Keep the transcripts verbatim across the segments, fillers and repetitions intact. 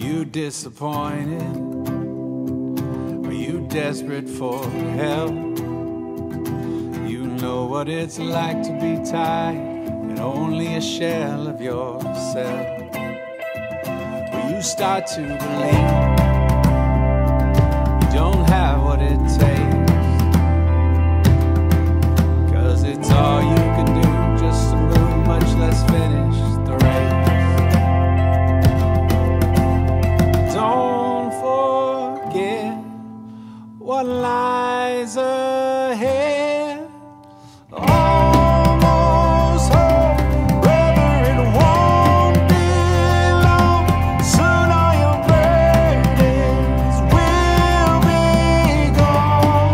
you disappointed? Are you desperate for help? You know what it's like to be tied in only a shell of yourself. Will you start to believe you don't have what it takes? 'Cause it's all you can do just to move, much less finish the race. Don't forget what lies ahead. Almost home, brother, it won't be long. Soon all your burdens will be gone.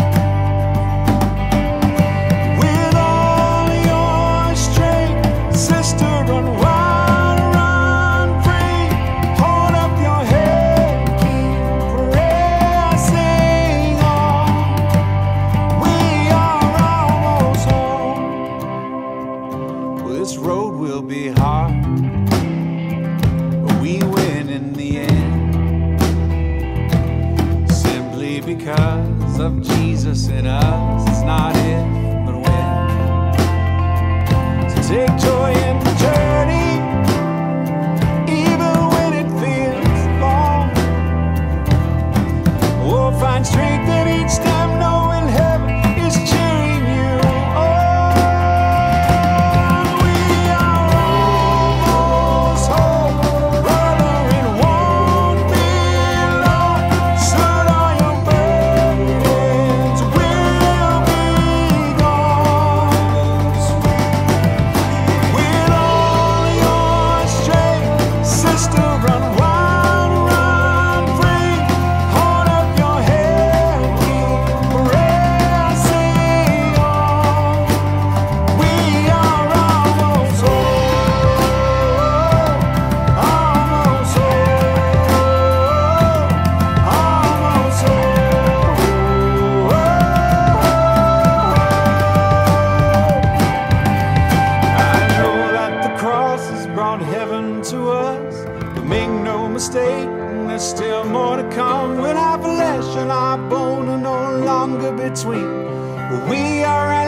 With all your strength, sister, run wild, run free. Hold up your head, keep pressing on. We are almost home. Well, this road will be hard, but we win in the end, simply because of Jesus in us. It's not if, but when. So take joy in the journey, even when it feels long. We'll find strength in each step, knowing heaven is cheering you on. We are almost home, brother, it won't be long. Soon all your burdens will be gone. With all your strength, sister, run wild, run free. Hold up your head, keep pressing on. We are almost home, almost home, almost home. I know that the cross has brought heaven to us, but make no mistake, there's still more to come. When our flesh and our bone are no longer between, we are